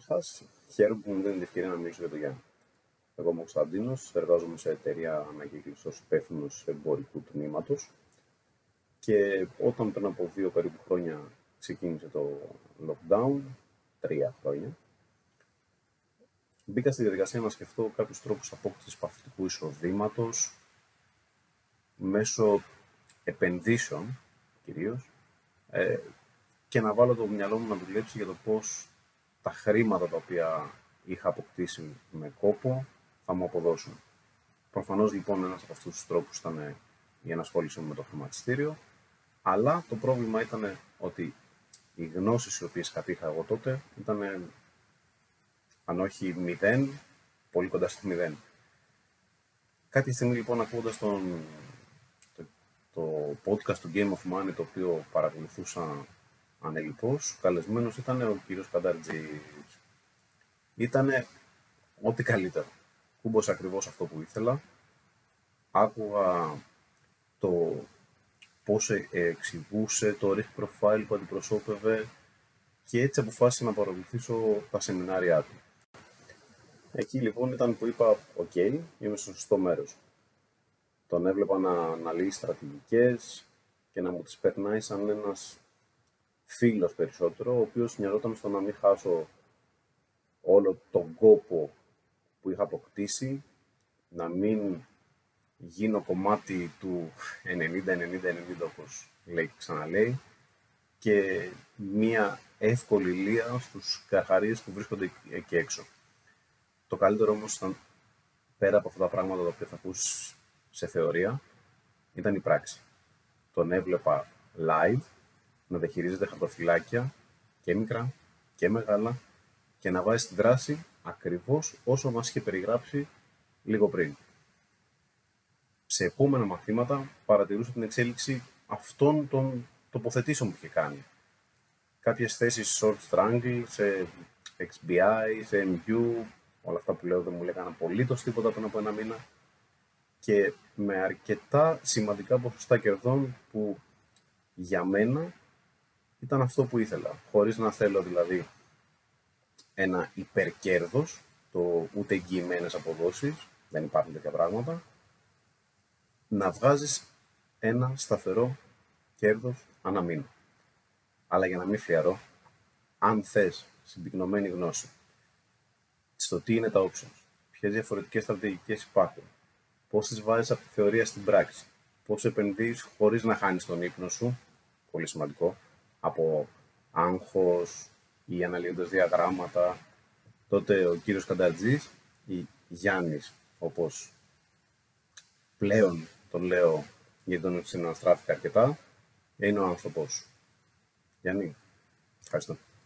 Καταρχάς, χαίρομαι που μου δίνει την ευκαιρία να μιλήσω για το Γιάννη. Εγώ είμαι ο Κωνσταντίνος, εργάζομαι σε εταιρεία ανακύκλωσης ως υπεύθυνος εμπορικού τμήματος και όταν πριν από 2 περίπου χρόνια ξεκίνησε το lockdown, 3 χρόνια, μπήκα στη διαδικασία να σκεφτώ κάποιους τρόπους απόκτησης παθητικού εισοδήματος μέσω επενδύσεων κυρίως και να βάλω το μυαλό μου να δουλέψει για το πώς τα χρήματα τα οποία είχα αποκτήσει με κόπο θα μου αποδώσουν. Προφανώς λοιπόν ένας από αυτούς τους τρόπους ήταν η ενασχόλησή μου με το χρηματιστήριο, αλλά το πρόβλημα ήταν ότι οι γνώσεις οι οποίες κατήχα εγώ τότε ήταν, αν όχι 0, πολύ κοντά στη 0. Κάποια στιγμή λοιπόν ακούγοντας το podcast του Game of Money, το οποίο παρακολουθούσα ανελιπώς, καλεσμένος ήταν ο κύριος Κανταρτζής. Ήτανε ό,τι καλύτερο. Κούμπωσε ακριβώς αυτό που ήθελα. Άκουγα το πώς εξηγούσε, το risk profile που αντιπροσώπευε και έτσι αποφάσισα να παρακολουθήσω τα σεμινάρια του. Εκεί λοιπόν ήταν που είπα, «ΟΚ, είμαι στο σωστό μέρος». Τον έβλεπα να αναλύει στρατηγικές και να μου τις περνάει σαν ένας φίλος περισσότερο, ο οποίος νοιαζόταν στο να μην χάσω όλο τον κόπο που είχα αποκτήσει, να μην γίνω κομμάτι του 90-90-90 όπως λέει και ξαναλέει και μία εύκολη λία στους καρχαρίες που βρίσκονται εκεί έξω. Το καλύτερο όμως ήταν, πέρα από αυτά τα πράγματα τα οποία θα ακούσεις σε θεωρία, ήταν η πράξη. Τον έβλεπα live να διαχειρίζεται χαρτοφυλάκια και μικρά και μεγάλα και να βάζει στη δράση ακριβώς όσο μας είχε περιγράψει λίγο πριν. Σε επόμενα μαθήματα παρατηρούσα την εξέλιξη αυτών των τοποθετήσεων που είχε κάνει. Κάποιες θέσεις short strangle, σε XBI, σε MU, όλα αυτά που λέω δεν μου λέγανε απολύτως τίποτα πριν από 1 μήνα και με αρκετά σημαντικά ποσοστά κερδών που για μένα ήταν αυτό που ήθελα, χωρίς να θέλω δηλαδή ένα υπερκέρδος, ούτε εγγυημένες αποδόσεις, δεν υπάρχουν τέτοια πράγματα, να βγάζεις ένα σταθερό κέρδος ανά μήνα. Αλλά για να μην φλιαρώ, αν θες συμπυκνωμένη γνώση στο τι είναι τα options, ποιες διαφορετικές στρατηγικές υπάρχουν, πώς τις βάζεις από τη θεωρία στην πράξη, πώς επενδύεις χωρίς να χάνεις τον ύπνο σου, πολύ σημαντικό, από άγχος ή αναλύοντας διαγράμματα, τότε ο κύριος Κανταρτζής ή Γιάννης, όπως πλέον τον λέω γιατί τον συναναστράφηκα αρκετά, είναι ο άνθρωπος. Γιάννη, ευχαριστώ.